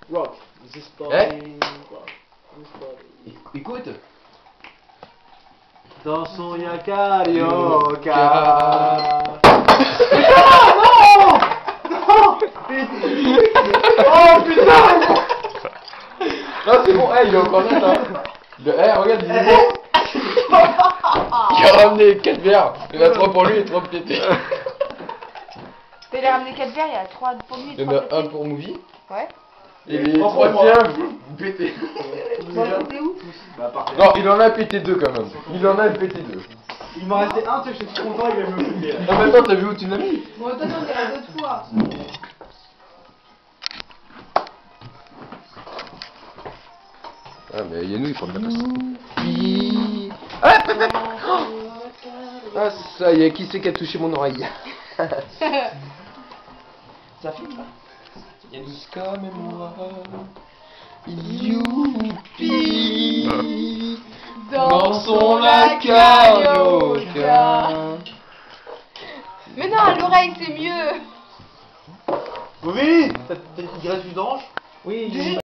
Rock. This body. Rock. This body. Écoute. Dans son Yakarioka. Oh putain. Non, c'est bon, hey, il est encore là, là. Regarde, il est bon. Il a ramené 4 verres. Il y en a 3 pour lui et 3 pour Tété. Mais il a ramené 4 verres, il y a 3 pour lui et Il y 3 en pour a un Tété. pour Movie. Ouais. Et les 3 tiens, vous pétez. Bon, c'était où? Bah, parfait. Non, il en a pété 2 quand même. Il en a pété 2. Il m'en restait un, tu sais, j'étais content, il va me couper. En même temps, t'as vu où tu l'as mis? Bon, toi, on dirait d'autres fois. Ah, mais Yannou, il faut de la place. Ah, ça y est, qui c'est qui a touché mon oreille? Ça filme là? Yanouska, mais moi. Youpi! Dans son Yakarioka. Mais non, à l'oreille, c'est mieux. Oui, il reste du dange. Oui,